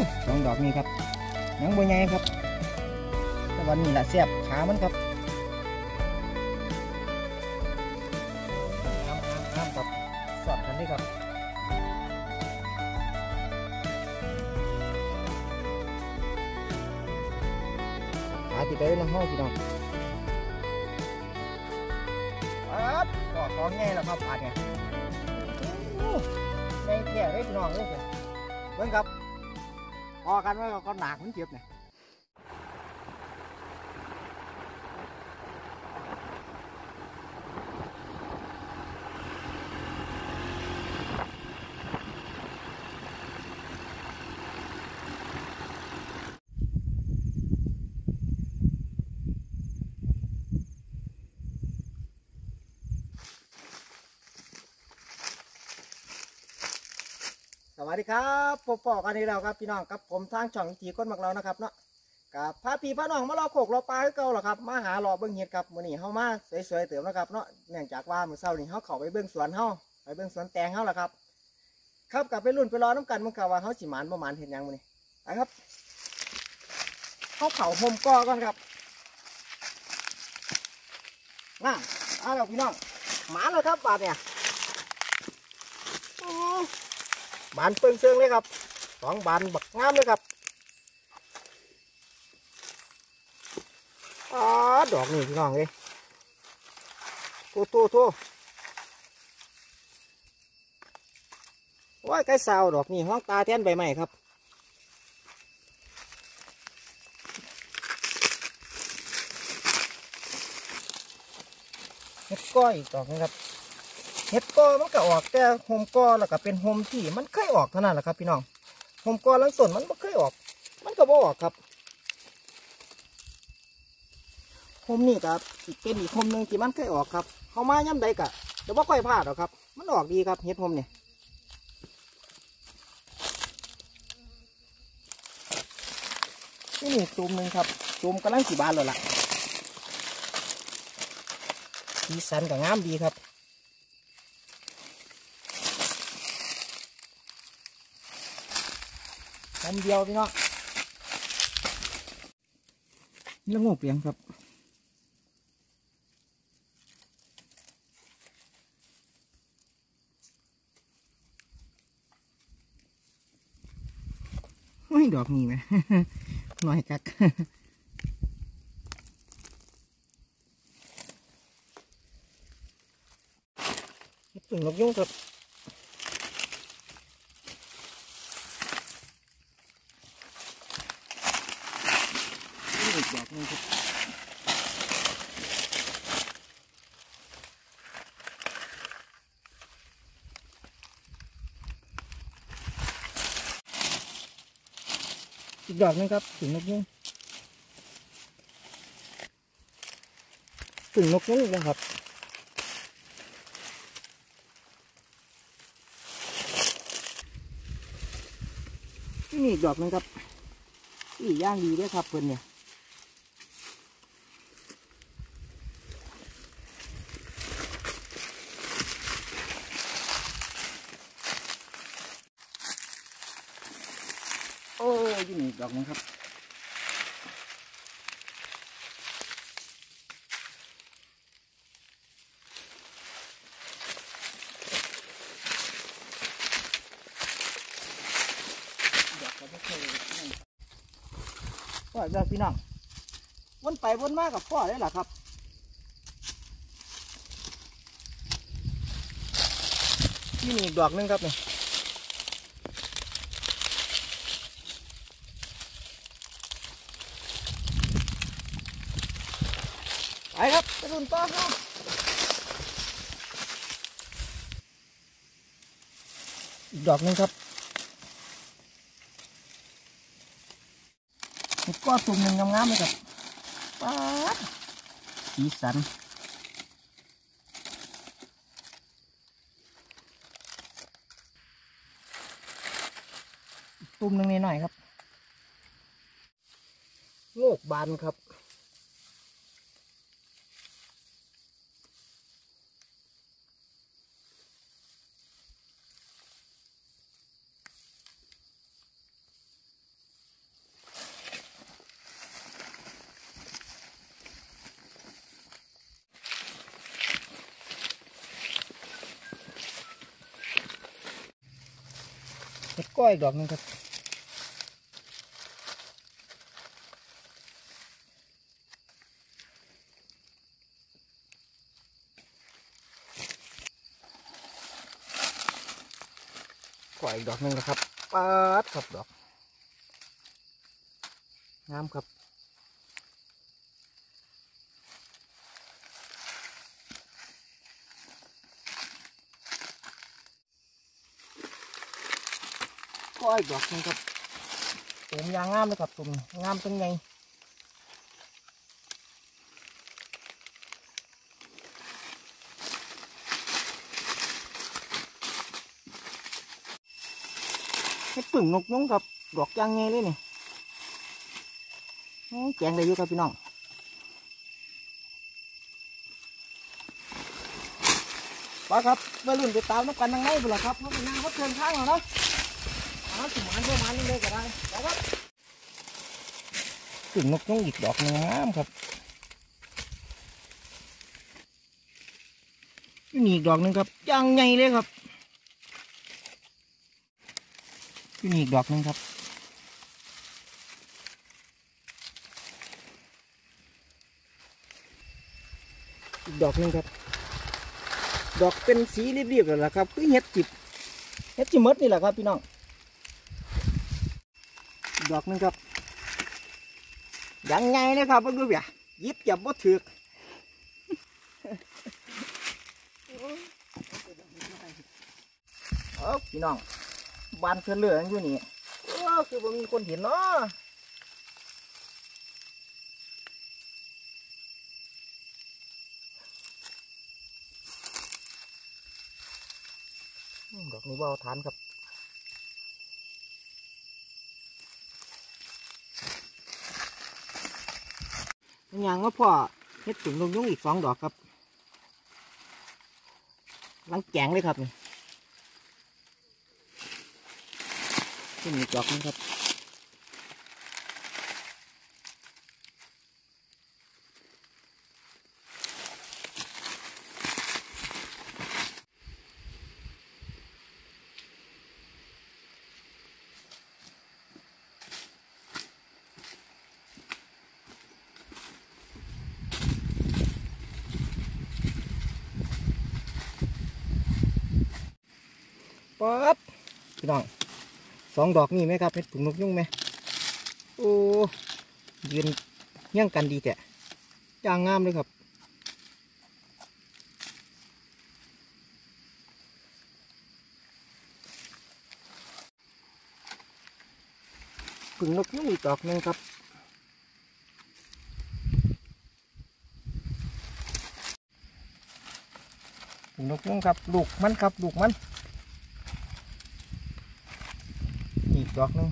สองดอกนี้ครับยังบ่ใหญ่ครับแต่วันนี้แหละเสียบขามันครับน้ำครับสอดกันด้วยครับหาที่ได้นะห้องพี่น้องครับก็ของง่ายแล้วครับปาดเนี่ยในแก่ได้พี่น้องเลยเบิ้งครับพอกันไว้ก็หนักมันเจ็บเนี่ยสวัสดีครับพบกันอีกแล้วครับพี่น้องครับผมทางช่องจีคนมักเรานะครับเนาะกับพาพี่พาน้องมารอโขกรอปลาให้เก่าหรอครับมาหารอเบิ้งเห็ดครับมื้อนี้เฮามาสวยๆเติมนะครับเนาะเนื่องจากว่ามื้อเช้านี้เฮาเข้าไปเบิ้งสวนเฮาไปเบิ้งสวนแตงเฮาล่ะครับครับกับไปรุ่นไปรอน้ำกันมันกะว่าเฮาสิหมานบ่หมานเห็ดหยังมื้อนี้ไปครับเฮาเข้าห่มกอก่อนครับน่ะเอาล่ะพี่น้องหมานเลยครับบาดเนี่ยบานเปิ้งเชิงเลยครับสองบานบักงามเลยครับดอกนี่พี่น้องเลยโตว่าไก่สาวดอกนี่ห้องตาแทนใบไม้ครับเห็ดก้อยดอกนี้ครับเห็ดก้อมันก็ออกแต่โฮมก้อแล้วก็เป็นโฮมที่มันเคยออกเท่านั้นแหละครับพี่น้องโฮมก้อลังส่วนมันไม่เคยออกมันก็บ่ออกครับโฮมนี่ครับเป็นอีกโฮมหนึ่งที่มันเคยออกครับเขามาย่ำใดกะเดี๋ยวว่าค่อยพลาดหรอกครับมันออกดีครับเห็ดโฮมเนี่ยนี่ตูมหนึ่งครับตูมกำลังสีบานเลยล่ะสีสันกับงามดีครับทำเดียวพี่น้องนี่ละงูเปียงครับไม่ดอกนี่ไหม หน่อยกักตึงนกยุงครับอีกดอกนึงครับอีกดอกนึงครับถึงนกยุงถึงนกยุงนะครับนี่อีกดอกนึงครับอีกย่างดีด้วยครับเพื่อนเนี่ยโอ้ยนี่ดอกนึงครับก็พี่น้องวนไปวนมากับพ่อได้หรอครับนี่อีกดอกนึงครับเนี่ยไปครับไปรุ่นต่อครับอีกดอกนึงครับก็ตุ่มหนึ่งงามๆเลยครับป๊าดสีสันตุ่มหนึ่งนิดหน่อยครับโงกบานครับเห็ดก้อยดอกนึงครับก้อยดอกนึงนะครับปัดครับดอกงามครับก้อยดอกนึงครับตุ่มยางงามเลยครับตุ่มงามเป็นไงให้ปึ่งนกยุงครับดอกยางไงเลยนี่แจงได้อยู่ครับพี่น้องไปครับไปรุ่นไปตามนักกันทางไหนบุหรี่ครับเพราะเป็นนางเขาเชิญข้างเราเนาะเอาสิมันเพื่อมันเลยก็ได้ไปครับปึ่งนกยุงอีกดอกนึงงามครับนี่อีกดอกนึงครับยางไงเลยครับนี่อีกดอกนึงครับอีกดอกนึงครับดอกเป็นสีเรียบๆแล้วล่ะครับคือเห็ดจิบมดนี่แหละครับพี่น้องอีกดอกนึงครับยังไงนะครับเพื่อนๆอย่ายิบจับบ่ถือพี่น้องบ้านเพื่อนเลืออยู่นี่คือบ่มีคนเห็นเนาะดอกนี้ว่าทานครับยังว่าพ่อเฮ็ดถุงนกยุงอีก2 ดอกครับลังแกงเลยครับนี่อีกดอกนึงครับปั๊บพี่น้อง2 ดอกนี่ไหมครับเห็ดถุงนกยุงไหมโอ้ยืนเงี้ยงกันดีแต่จางงามเลยครับถุงนกยุงอีกดอกนึงครับถุงนกยุงครับลูกมันครับลูกมันอีกดอกนึง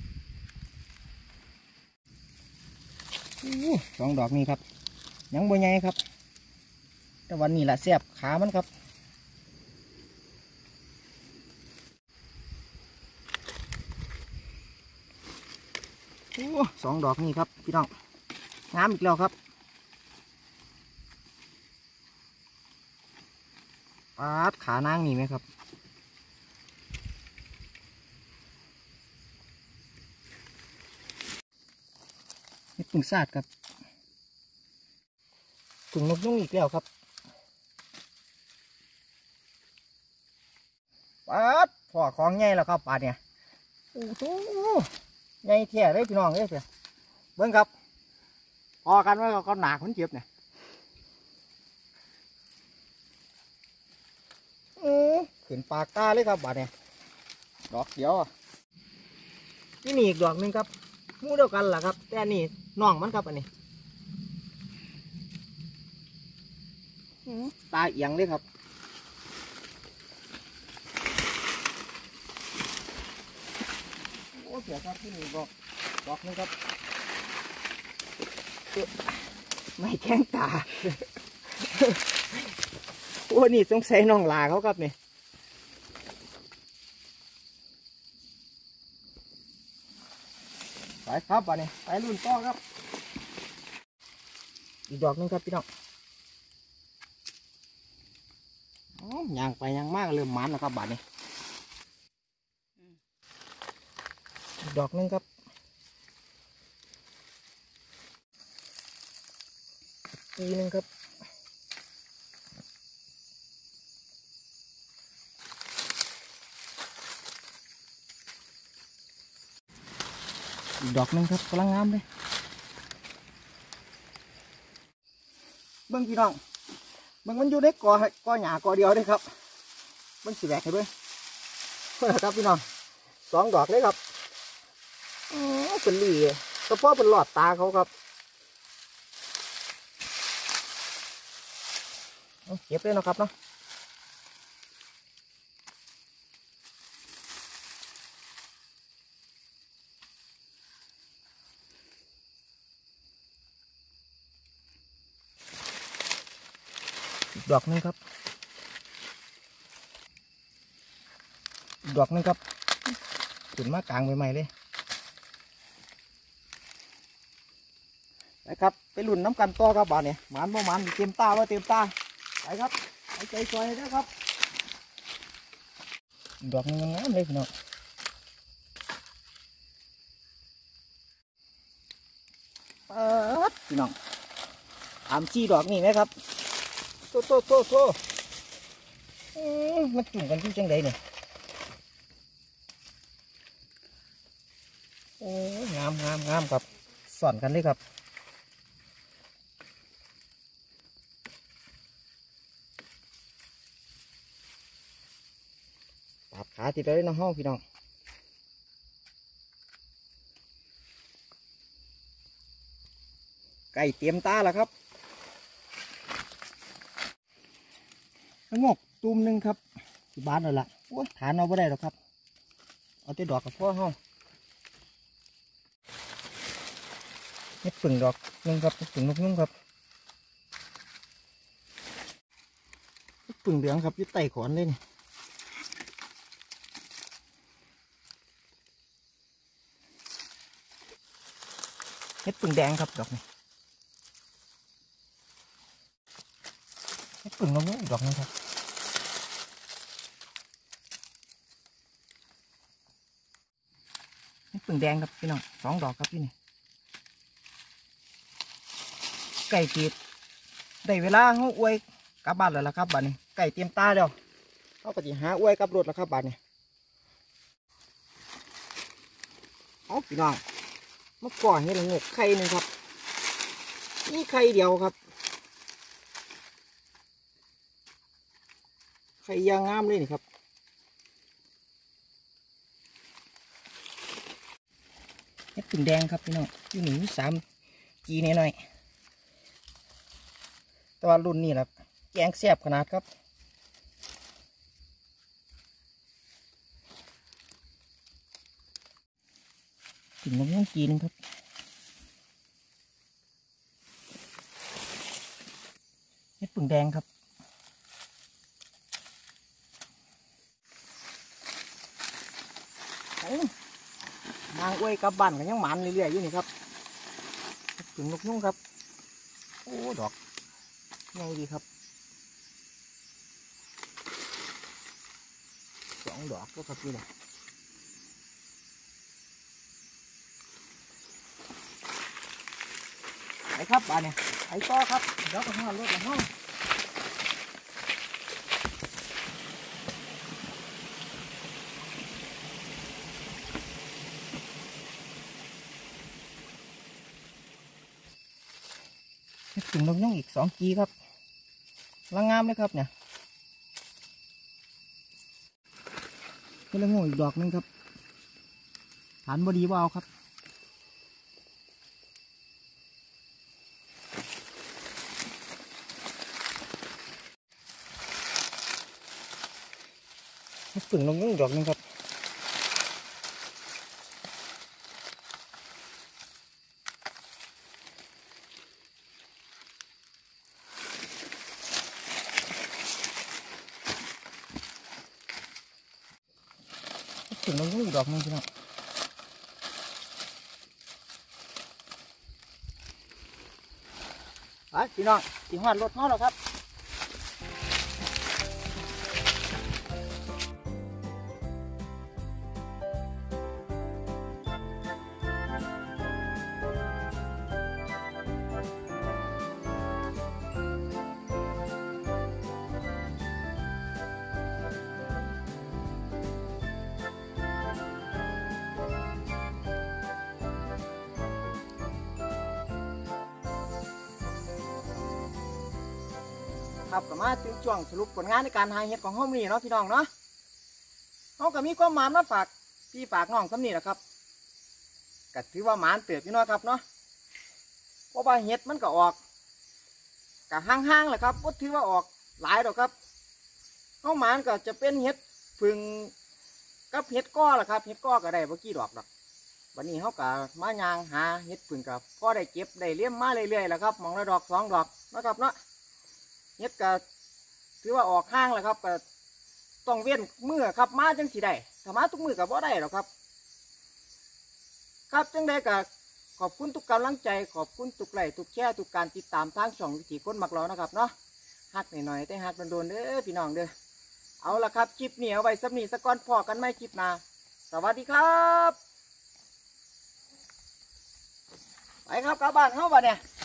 2 ดอกนี้ครับยังบ่ใหญ่ครับแต่วันนี้แหละแซ่บขามันครับ2 ดอกนี้ครับพี่น้องงามอีกแล้วครับปาดขานางนี่ไหมครับนี่ปึ่งซาดครับปึ่งนกยุงอีกแล้วครับปาดพ่อของใหญ่แล้วครับปาดเนี่ยโอ้โหใหญ่แท้เลยพี่น้องเอ้ยเบิ้งครับพอกันไว้ก็หนาคนเจ็บเนี่ยขึ้นปากตาเลยครับบาดเนี่ยดอกเดียวนี่อีกดอกนึงครับมู่เดียวกันแหละครับแต่นี่น้องมันครับอันนี้ตาเอียงเลยครับโอ้เสียครับที่นี่ดอกนึงครับไม่แข้งตาโอ้นี่สงสัยน้องลาเขาครับเนี่ยไปครับอันนี้ไปรุ่นต่อครับอีกดอกนึงครับพี่น้องย่างไปย่างมากเริ่มมันแล้วครับบาดนี้ดอกนึงครับอีกนึงครับอีกดอกนึงครับกำลังงามเลยเบิ้งพี่น้องเบิ้งมันอยู่ในกอหญ้ากอเดียวเลยครับมันสีแหวกให้เบิ้งเพื่อนครับพี่น้อง2 ดอกเลยครับเป็นหลีเฉพาะเป็นหลอดตาเขาครับเก็บเลยนะครับเนาะดอกนึงครับดอกนึงครับขึ้นมากลางใหม่ๆเลยนะครับไปลุ่นน้ำกันต่อครับบ้านเนี่ยหมันบ่หมันเต็มตาว่าเต็มตาไปครับไปใจซอยนะครับดอกนึงงามเลยพี่น้องพี่น้อง3-4 ดอกนี่ไหมครับโตมันจุ่มกันที่จังใดเนี่ยโอ้งามครับสอนกันเลยครับตัดขาติดเลยนะห้องพี่น้องไก่เตรียมตาแล้วครับงอกตุ้มนึงครับที่บ้านนั่นแหละโอ้ฐานเอาไม่ได้หรอกครับเอาแต่ดอกกับพ่อห้องเห็ดผึ่งดอกนึงครับเห็ดผึ่งนกนุ่งครับเห็ดผึ่งเหลืองครับอยู่ใต้ขอนเลยนี่เห็ดผึ่งแดงครับดอกนี้เห็ดผึ่งนกนุ่งดอกนึงครับเห็ดผึ่งแดงครับพี่น้อง2 ดอกครับพี่นี่ไก่ตีดได้เวลาเขาอวยกลับบ้านแล้วล่ะครับบ้านนี้ไก่เตรียมตาเดียวเขาก็จะหาอวยกับรถแล้วครับบ้านนี้เอาพี่น้องมาก่อให้ละงกไข่หนึ่งครับนี่ไข่เดียวครับไข่ยางงามเลยนี่ครับเห็ดผึ่งแดงครับพี่น้องอยู่นี่มี3 จีหน่อยแต่ว่ารุ่นนี้แหละแกงแซ่บขนาดครับถึงน้ำมันจีนครับเห็ดผึ่งแดงครับนางอวยกับบ้านกันยังหมันเรื่อยๆอยู่นี่ครับเห็ดผึ่งนกนุ่งครับโอ้ดอกไงดีครับ2 ดอกก็ครับนี่แหละไปครับบ้านเนี่ยไปต่อครับเดี๋ยวไปห้องรถละห้องถึงนกย่องอีก2 จีครับลังงามเลยครับเนี่ยก็ละงูอีกดอกนึงครับฐานบดีว่าเอาครับถึงนกย่องอีกดอกนึงครับถึงนกย่องอีกดอกนึงพี่น้องไปพี่น้องถึงหอดรถน้องแล้วครับครับก็มาถึงช่วงสรุปผลงานในการหาเห็ดของเฮามื้อนี้เนาะพี่น้องเนาะเฮาก็มีความหมานมาฝากพี่ฝากน้องซำนี้แหละครับก็ถือว่าหมานเติบพี่น้องครับเนาะเพราะว่าเห็ดมันก็ออกก็ห่างๆแหละครับบ่ถือว่าออกหลายดอกครับเฮาหมานก็จะเป็นเห็ดผึ่งกับเห็ดก้อแหละครับเห็ดก้อก็ได้บ่กี่ดอกวันนี้เขาก็มายางหาเห็ดผึ่งกับก็ได้เก็บได้เลี้ยมมาเรื่อยๆแหละครับมองละดอก2 ดอกนะครับเนาะเห็ดก็ถือว่าออกห้างแล้วครับก็ต้องเว้นมือครับมาจังสีได้ถ้ามาทุกมือกับว่าได้หรอกครับครับจังได้ก็ขอบคุณทุกกำลังใจขอบคุณทุกไลค์ทุกแชร์ทุกการติดตามทางช่องวิถีคนมักเรานะครับเนาะฮักหน่อยๆแต่ฮักโดนๆเด้อพี่น้องเด้อเอาละครับคลิปนี้เอาไว้สำนีสักก้อนพอกันไหมคลิปหน้าสวัสดีครับไปครับกลับบ้านเข้าบ้านเนี่ย